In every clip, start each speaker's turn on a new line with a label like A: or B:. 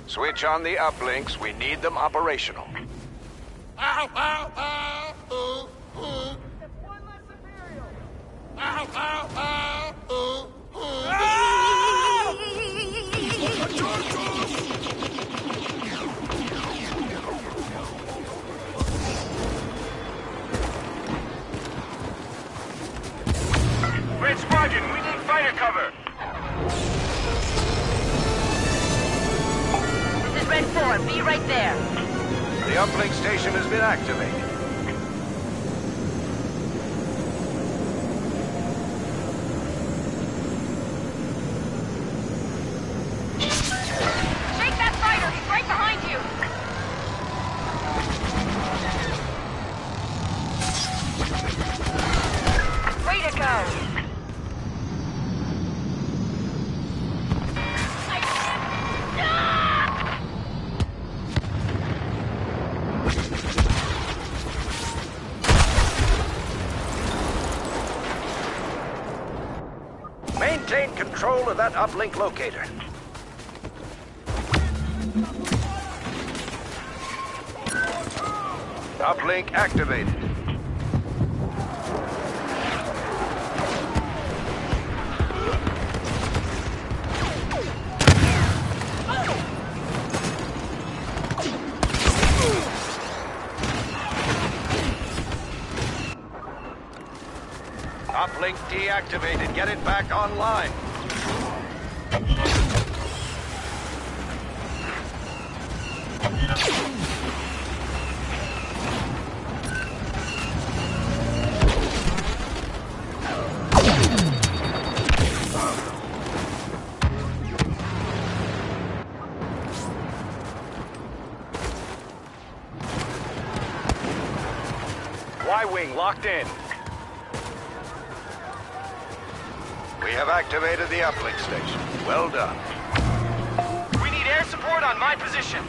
A: Switch on the uplinks. We need them operational.
B: Ow, ow, ow, ooh, ooh.
C: That's one less Imperial.
B: Ow, ow, ow, ooh, ooh.
D: Red Squadron, we need fighter cover.
E: This is Red 4. Be right there.
A: The uplink station has been activated.
E: Shake that fighter. He's right behind you. Way to go.
A: Maintain control of that uplink locator. Uplink activated. Uplink deactivated. Get it back online. Y-wing locked in. We have activated the uplink station. Well done.
D: We need air support on my position.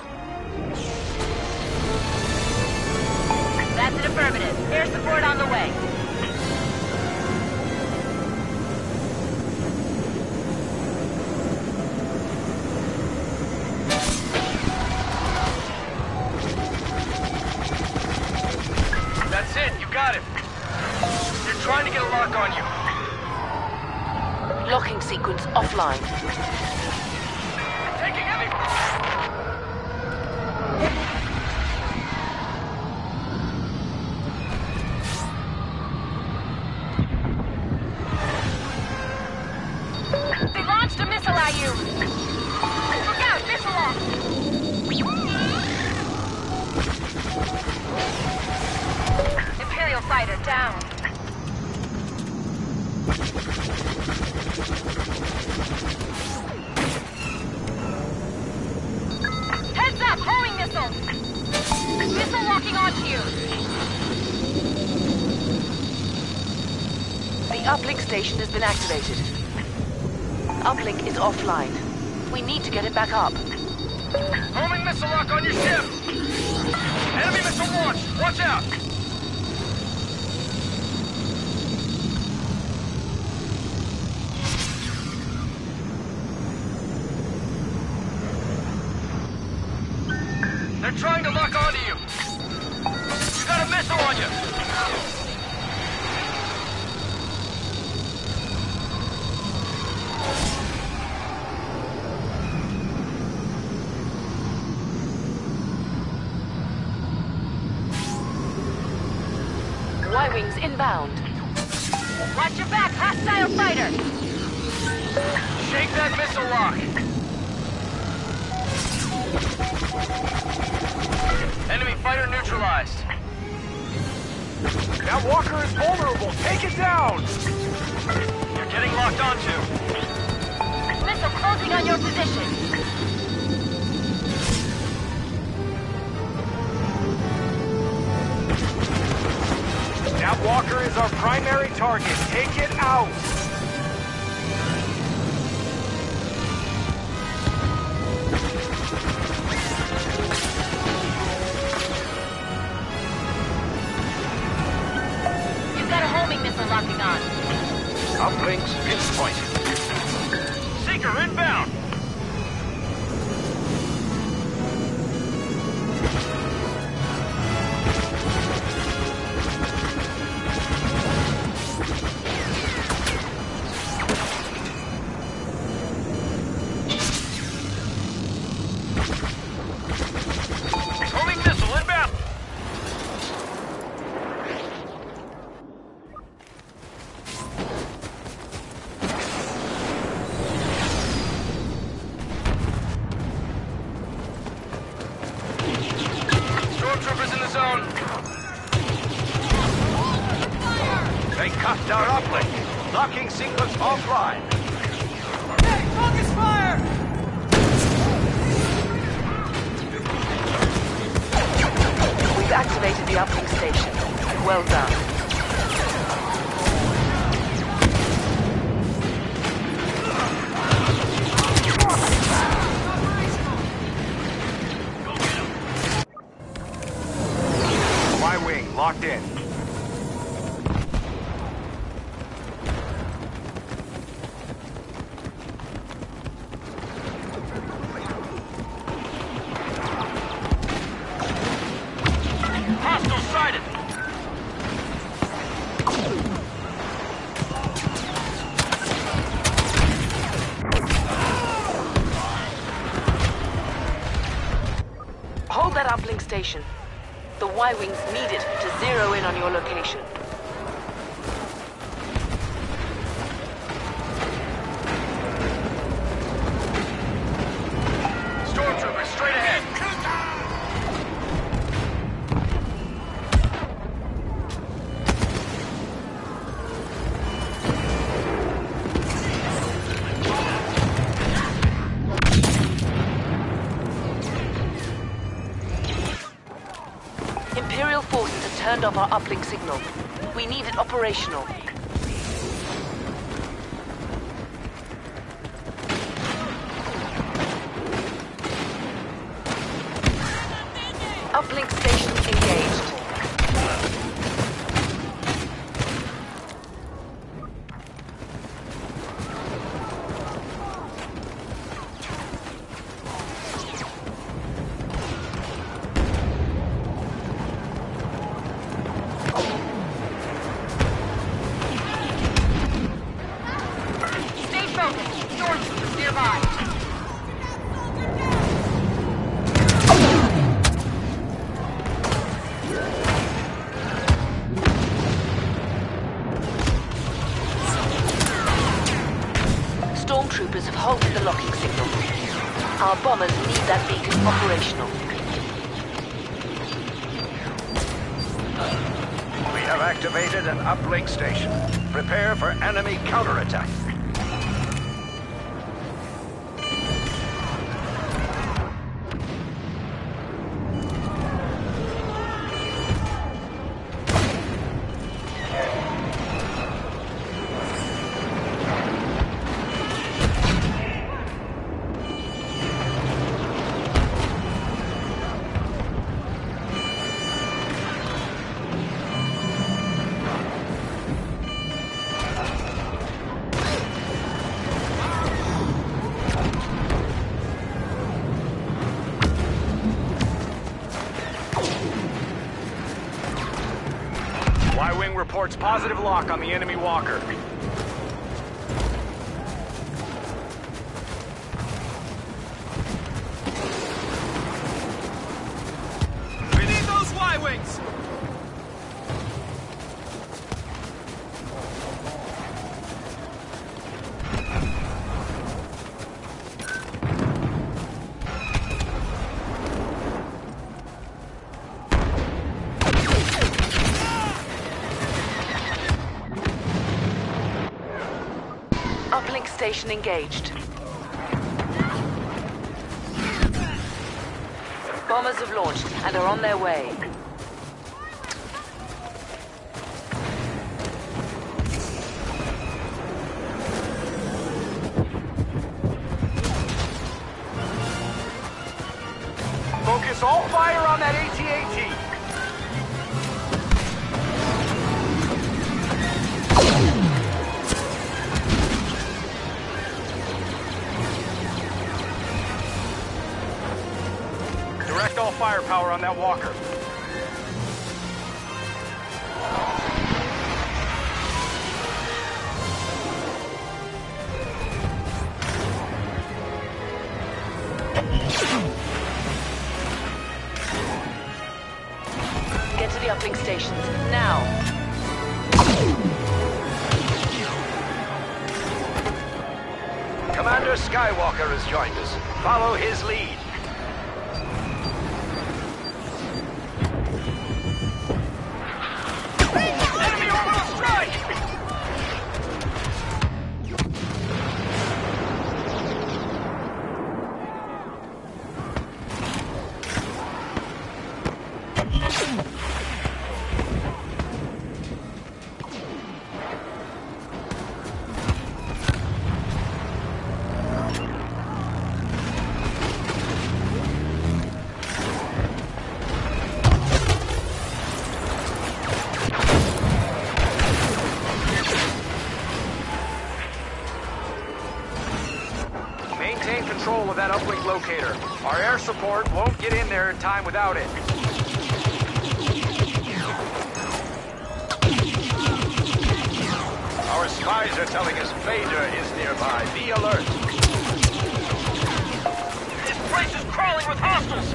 E: That's an affirmative. Air support on the way.
D: That's it, you got it. They're trying to get a lock on you.
E: Locking sequence offline.
D: Taking heavy.
E: They launched a missile at you. Look out, missile off. Imperial fighter down. Heads up, homing missile. Missile locking onto you. The uplink station has been activated. Uplink is offline. We need to get it back up.
D: Homing missile lock on your ship. Enemy missile launch. Watch out. They're trying to lock onto you. You got a missile on you.
E: Y-wings inbound. Watch your back, hostile fighter.
D: Shake that missile lock. Enemy fighter neutralized.
A: That walker is vulnerable. Take it down.
D: You're getting locked onto.
E: Missile closing on your position.
A: That walker is our primary target. Take it out.
E: You've got a homing missile locking on.
A: Uplinks pinpointed.
D: Seeker inbound. Knocked our uplink. Locking sequence offline.
C: Hey, focus fire!
E: We've activated the uplink station. Well done.
A: Y-wing locked in.
D: Hostile sighted.
E: Hold that uplink station. The Y-wings need it to zero in on your location.
D: Stormtroopers straight ahead.
E: Imperial forces have turned off our uplink signal. We need it operational. Uplink station engaged.
C: Stay focused. Stormtroopers nearby.
E: Stormtroopers have halted the locking signal. Our bombers need that beacon operational.
D: We have activated an uplink station. Prepare for enemy counterattack.
A: Y-wing reports positive lock on the enemy walker.
B: We need those Y-wings!
E: Uplink station engaged. Bombers have launched and are on their way.
A: Focus all fire on that AT-AT. Direct all firepower on that walker.
E: Get to the uplink stations, now!
D: Commander Skywalker has joined us. Follow his lead. Enemy orbital strike!
A: locator. Our air support won't get in there in time without it.
D: Our spies are telling us Vader is nearby. Be alert. This place is crawling with hostiles!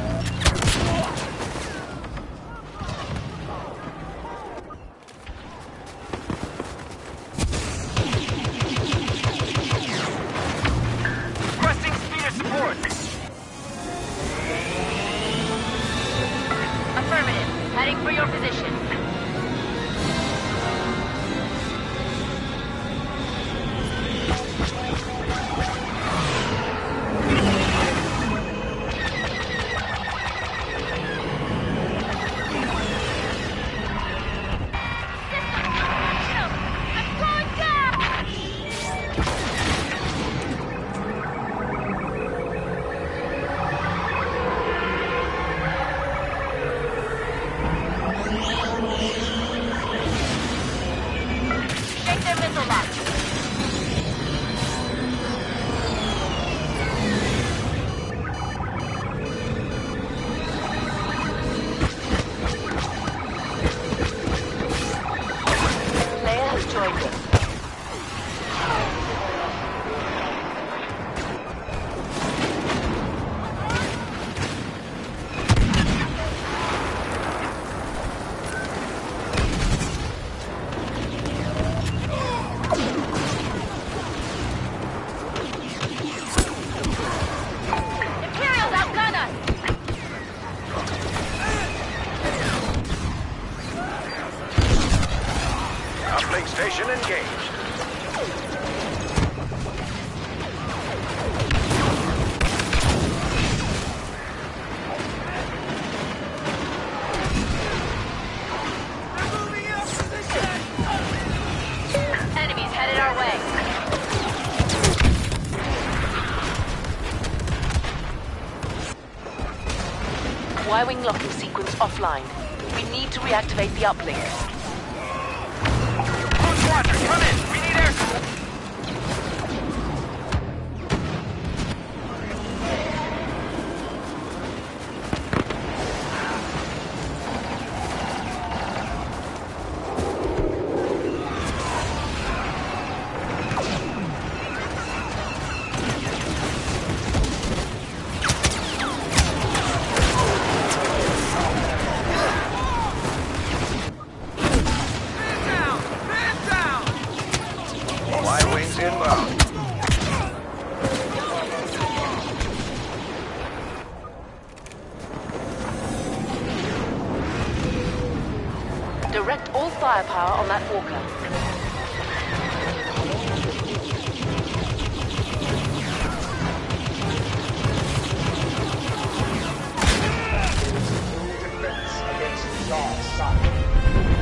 D: Requesting speed support.
C: Affirmative. Heading for your position.
D: Station engaged.
C: Enemies headed our way.
E: Y-wing locking sequence offline. We need to reactivate the uplink.
D: Squadron, come in! We need air support! Y-wings inbound.
E: Direct all firepower on that walker.
F: Defense against the dark side.